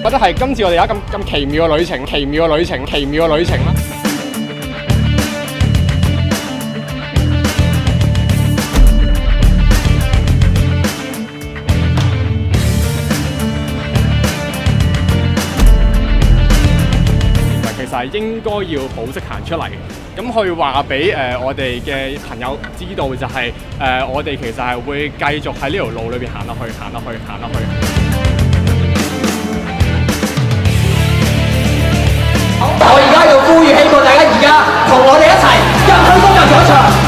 覺得係今次我哋有咁奇妙嘅旅程，奇妙嘅旅程，奇妙嘅旅程啦。其實係應該要保釋行出嚟，咁去話俾我哋嘅朋友知道就係我哋其實係會繼續喺呢條路裏邊行落去，行落去，行落去。 我而家要呼籲，希望大家而家同我哋一齊入去公民廣場。